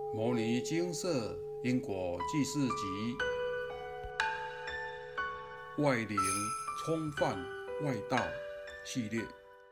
摩尼精舍因果记事集，外灵冲犯外道系列，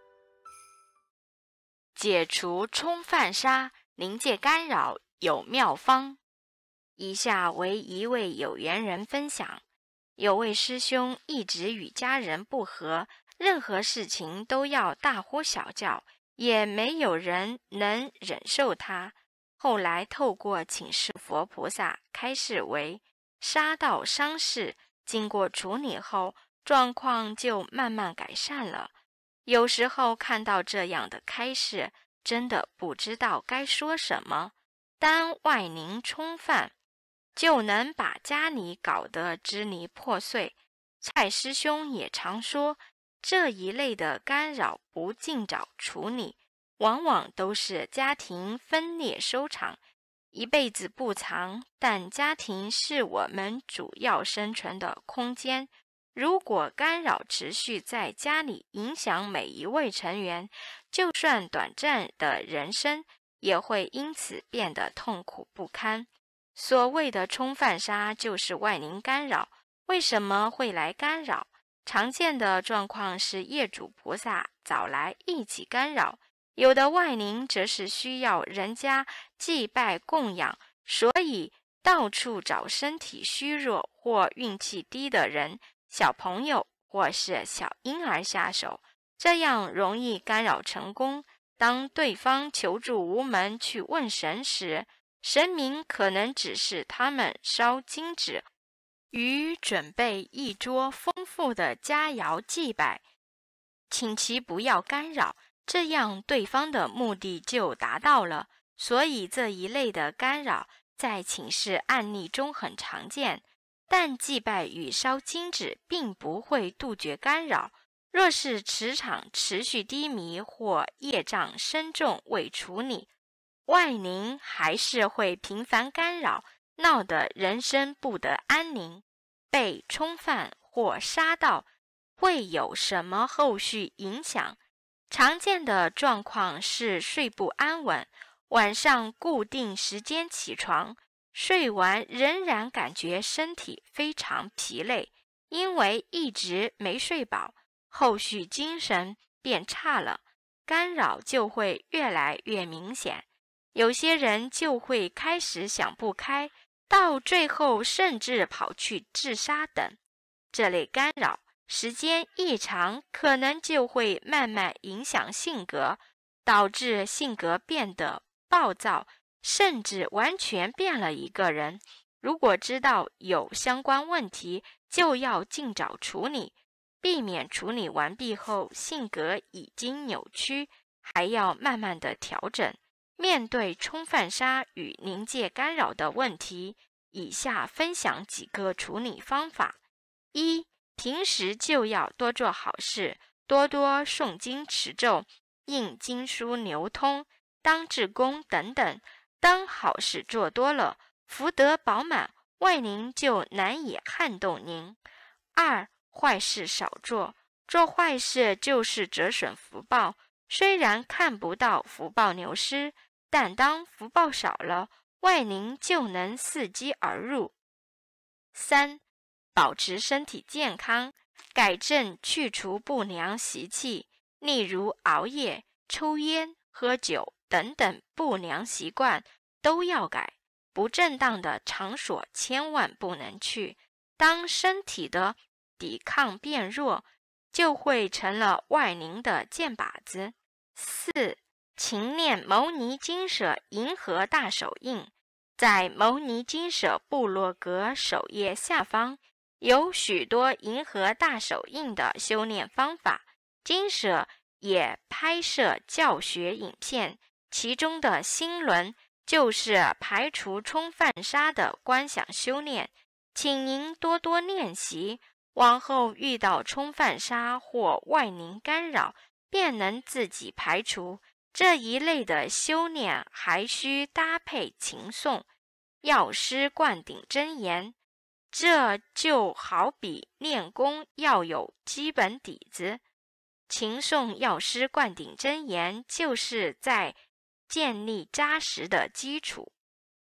解除冲犯杀、灵界干扰有妙方。以下为一位有缘人分享：有位师兄一直与家人不和，任何事情都要大呼小叫，也没有人能忍受他。后来透过请示佛菩萨开示为杀道伤事，经过处理后，状况就慢慢改善了。有时候看到这样的开示，真的不知道该说什么。当外灵冲犯，就能把家里搞得支离破碎。蔡师兄也常说，这一类的干扰不尽早处理，往往都是家庭分裂收场。一辈子不长，但家庭是我们主要生存的空间。如果干扰持续在家里，影响每一位成员，就算短暂的人生，也会因此变得痛苦不堪。所谓的冲犯杀，就是外灵干扰。为什么会来干扰？常见的状况是业主菩萨找来一起干扰，有的外灵则是需要人家祭拜供养，所以到处找身体虚弱或运气低的人、小朋友或是小婴儿下手，这样容易干扰成功。当对方求助无门去问神时，神明可能指示他们烧金纸，与准备一桌丰富的佳肴祭拜，请其不要干扰，这样对方的目的就达到了。所以这一类的干扰在请示案例中很常见，但祭拜与烧金纸并不会杜绝干扰。若是磁场持续低迷或业障深重未处理，外灵还是会频繁干扰，闹得人生不得安宁。被冲犯或杀到会有什么后续影响？常见的状况是睡不安稳，晚上固定时间起床，睡完仍然感觉身体非常疲累，因为一直没睡饱，后续精神变差了，干扰就会越来越明显。有些人就会开始想不开，到最后甚至跑去自杀等。这类干扰时间一长，可能就会慢慢影响性格，导致性格变得暴躁，甚至完全变了一个人。如果知道有相关问题，就要尽早处理，避免处理完毕后性格已经扭曲，还要慢慢的调整。面对冲犯杀与灵界干扰的问题，以下分享几个处理方法。一、平时就要多做好事，多多诵经持咒，印经书流通，当志工等等。当好事做多了，福德饱满，外灵就难以撼动您。二、坏事少做，做坏事就是折损福报，虽然看不到福报流失，但当福报少了，外灵就能伺机而入。三、保持身体健康，改正去除不良习气，例如熬夜、抽烟、喝酒等等不良习惯都要改，不正当的场所千万不能去。当身体的抵抗变弱，就会成了外灵的箭靶子。四、勤念牟尼精舍银河大手印，在牟尼精舍部落格首页下方有许多银河大手印的修炼方法，精舍也拍摄教学影片，其中的心轮就是排除冲犯杀的观想修炼，请您多多练习，往后遇到冲犯杀或外灵干扰，便能自己排除。这一类的修炼还需搭配勤诵药师灌顶真言，这就好比练功要有基本底子，勤诵药师灌顶真言就是在建立扎实的基础。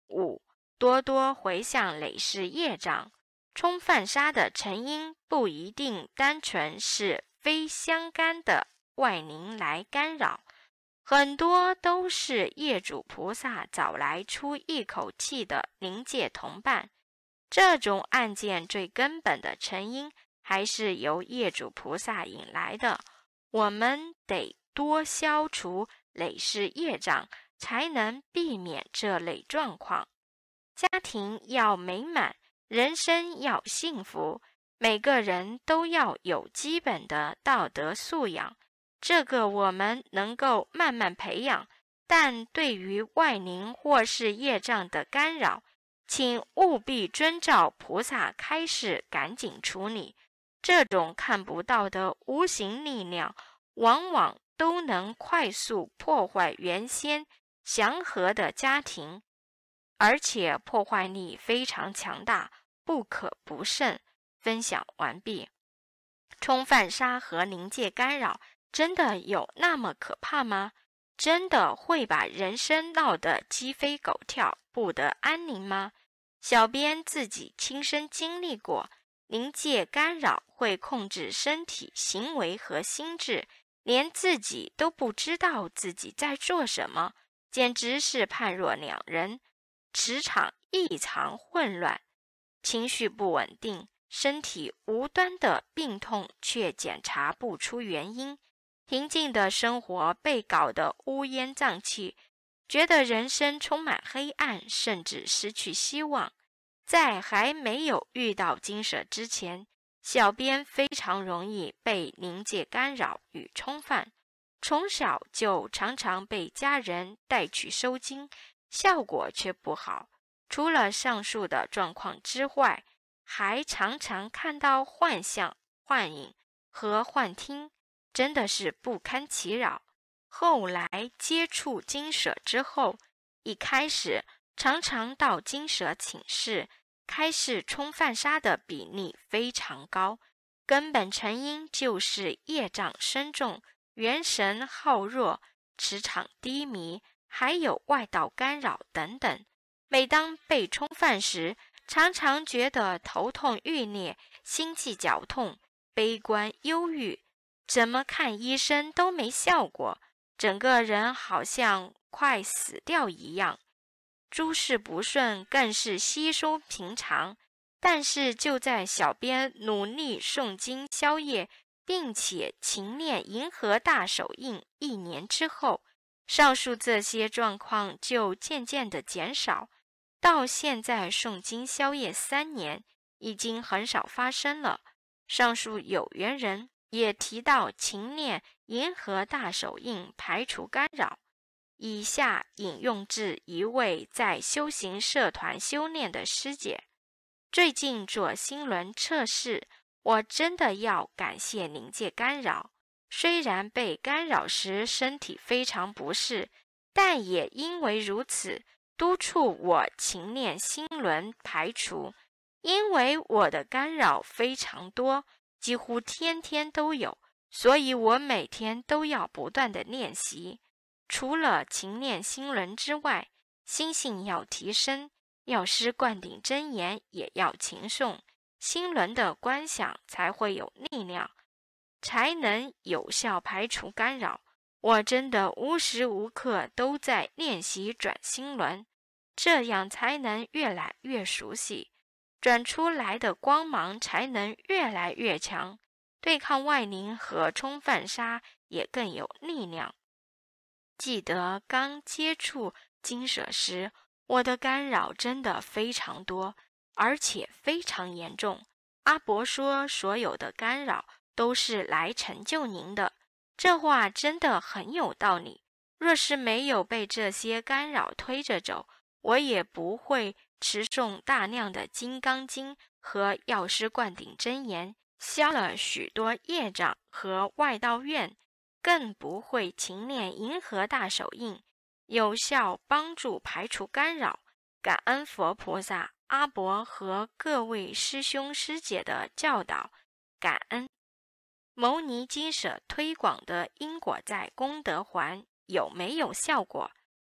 5. 多多回向累世业障。冲犯杀的成因不一定单纯是非相干的外灵来干扰，很多都是业主菩萨找来出一口气的灵界同伴。这种案件最根本的成因还是由业主菩萨引来的，我们得多消除累世业障，才能避免这类状况。家庭要美满，人生要幸福，每个人都要有基本的道德素养，这个我们能够慢慢培养。但对于外灵或是业障的干扰，请务必遵照菩萨开示，赶紧处理。这种看不到的无形力量，往往都能快速破坏原先祥和的家庭，而且破坏力非常强大，不可不慎。分享完毕。冲犯杀和灵界干扰真的有那么可怕吗？真的会把人生闹得鸡飞狗跳，不得安宁吗？小编自己亲身经历过，灵界干扰会控制身体、行为和心智，连自己都不知道自己在做什么，简直是判若两人。磁场异常混乱，情绪不稳定，身体无端的病痛却检查不出原因，平静的生活被搞得乌烟瘴气，觉得人生充满黑暗，甚至失去希望。在还没有遇到金蛇之前，小编非常容易被灵界干扰与冲犯，从小就常常被家人带去收金，效果却不好。除了上述的状况之外，还常常看到幻象、幻影和幻听，真的是不堪其扰。后来接触金蛇之后，一开始常常到金蛇请示，开示冲犯杀的比例非常高，根本成因就是业障深重，元神耗弱，磁场低迷，还有外道干扰等等。每当被冲犯时，常常觉得头痛欲裂，心悸绞痛，悲观忧郁，怎么看医生都没效果，整个人好像快死掉一样。诸事不顺更是稀松平常。但是就在小编努力诵经消业，并且勤练银河大手印1年之后，上述这些状况就渐渐的减少，到现在诵经消业3年，已经很少发生了。上述有缘人也提到勤练银河大手印排除干扰。以下引用自一位在修行社团修炼的师姐：最近做心轮测试，我真的要感谢灵界干扰。虽然被干扰时身体非常不适，但也因为如此，督促我勤练心轮排除。因为我的干扰非常多，几乎天天都有，所以我每天都要不断的练习。除了勤练心轮之外，心性要提升，药师灌顶真言也要勤诵，心轮的观想才会有力量，才能有效排除干扰。我真的无时无刻都在练习转心轮，这样才能越来越熟悉，转出来的光芒才能越来越强，对抗外灵和冲犯杀也更有力量。记得刚接触金蛇时，我的干扰真的非常多，而且非常严重。阿伯说所有的干扰都是来成就您的，这话真的很有道理。若是没有被这些干扰推着走，我也不会持诵大量的金刚经和药师灌顶真言，消了许多业障和外道怨，更不会勤练银河大手印，有效帮助排除干扰。感恩佛菩萨、阿伯和各位师兄师姐的教导，感恩。牟尼金舍推广的因果债功德还有没有效果？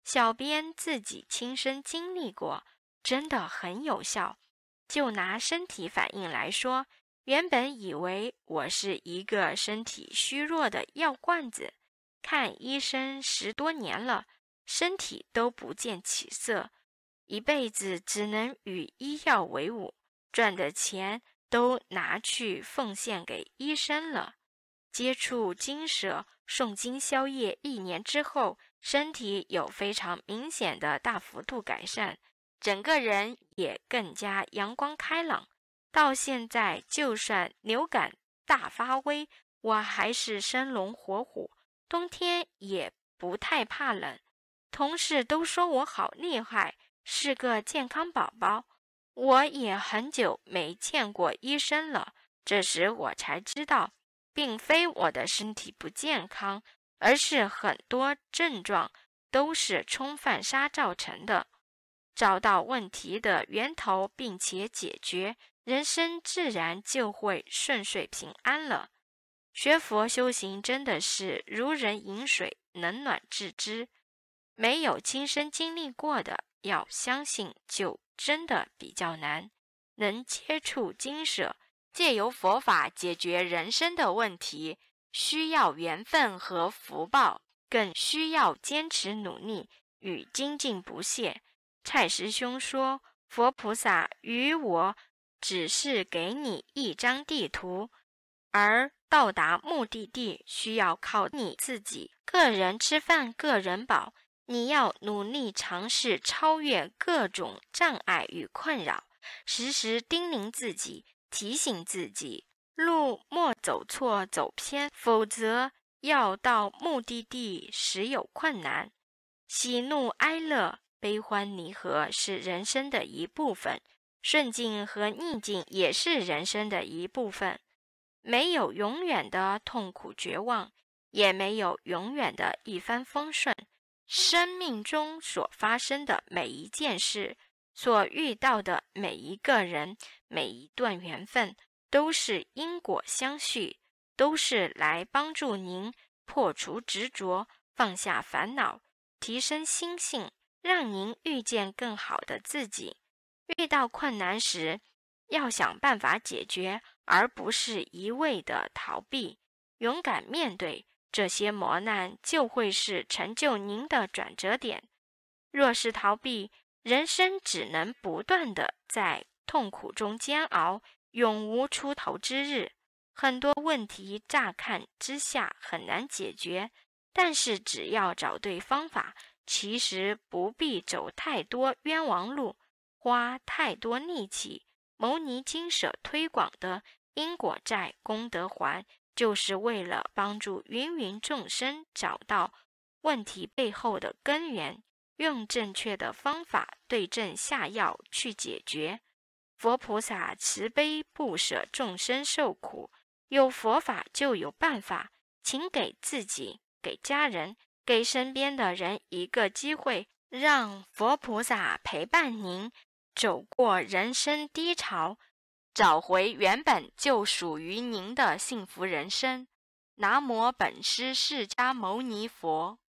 小编自己亲身经历过，真的很有效。就拿身体反应来说，原本以为我是一个身体虚弱的药罐子，看医生10多年了，身体都不见起色，一辈子只能与医药为伍，赚的钱都拿去奉献给医生了。接触精舍诵经消业1年之后，身体有非常明显的大幅度改善，整个人也更加阳光开朗。到现在就算流感大发威，我还是生龙活虎，冬天也不太怕冷。同事都说我好厉害，是个健康宝宝。我也很久没见过医生了，这时我才知道，并非我的身体不健康，而是很多症状都是冲犯沙造成的。找到问题的源头并且解决，人生自然就会顺遂平安了。学佛修行真的是如人饮水，冷暖自知。没有亲身经历过的，要相信就真的比较难。能接触精舍，借由佛法解决人生的问题，需要缘分和福报，更需要坚持努力与精进不懈。蔡师兄说，佛菩萨与我只是给你一张地图，而到达目的地需要靠你自己。个人吃饭个人饱，你要努力尝试超越各种障碍与困扰，时时叮咛自己，提醒自己，路莫走错走偏，否则要到目的地时有困难。喜怒哀乐，悲欢离合是人生的一部分，顺境和逆境也是人生的一部分。没有永远的痛苦绝望，也没有永远的一帆风顺。生命中所发生的每一件事，所遇到的每一个人，每一段缘分，都是因果相续，都是来帮助您破除执着，放下烦恼，提升心性，让您遇见更好的自己。遇到困难时，要想办法解决，而不是一味的逃避。勇敢面对这些磨难，就会是成就您的转折点。若是逃避，人生只能不断的在痛苦中煎熬，永无出头之日。很多问题乍看之下很难解决，但是只要找对方法，其实不必走太多冤枉路，花太多力气。牟尼精舍推广的因果债功德还，就是为了帮助芸芸众生找到问题背后的根源，用正确的方法对症下药去解决。佛菩萨慈悲不舍众生受苦，有佛法就有办法，请给自己、给家人、给身边的人一个机会，让佛菩萨陪伴您走过人生低潮，找回原本就属于您的幸福人生。南无本师释迦牟尼佛。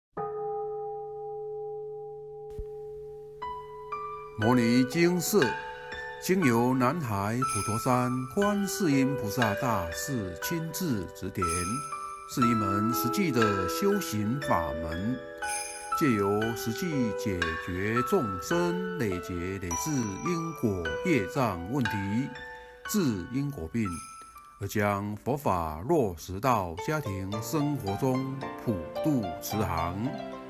摩尼经释经由南海普陀山观世音菩萨大士亲自指点，是一门实际的修行法门，借由实际解决众生累劫累世因果业障问题，治因果病，而将佛法落实到家庭生活中，普度慈航。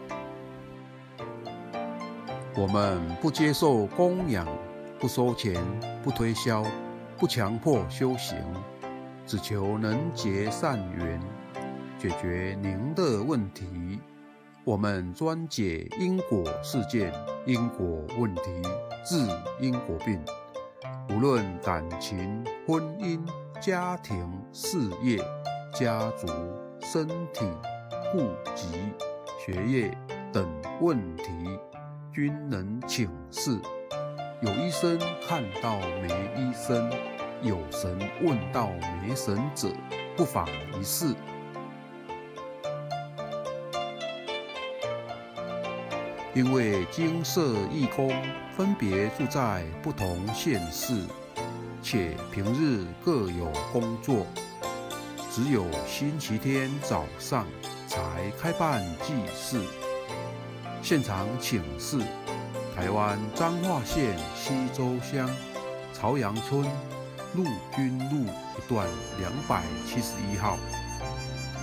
我们不接受供养，不收钱，不推销，不强迫修行，只求能结善缘，解决您的问题。我们专解因果事件、因果问题，治因果病。无论感情、婚姻、家庭、事业、家族、身体、户籍、学业等问题，均能请示。有医生看到没医生，有神问到没神者，不妨一试。 因为精舍义工分别住在不同县市，且平日各有工作，只有星期天早上才开办祭祀。现场请示台湾彰化县溪州乡朝阳村陆军路一段271号。